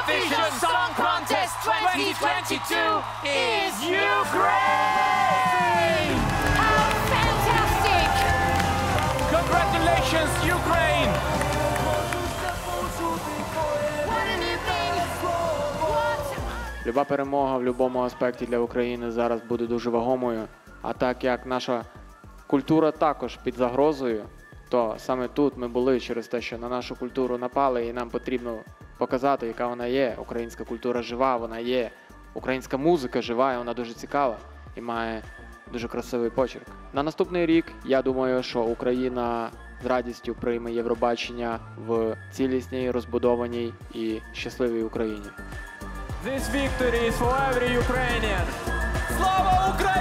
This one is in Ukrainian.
Eurovision Song Contest 2022 is Ukraine! How fantastic! Congratulations, Ukraine! What a new thing! What? Люба перемога в будь-якому аспекті для України зараз буде дуже вагомою. А так як наша культура також під загрозою, то саме тут ми були через те, що на нашу культуру напали, і нам потрібно показати, яка вона є. Українська культура жива, вона є. Українська музика жива, і вона дуже цікава і має дуже красивий почерк. На наступний рік, я думаю, що Україна з радістю прийме Євробачення в цілісній, розбудованій і щасливій Україні. This victory is for every Ukrainian! Слава Україні!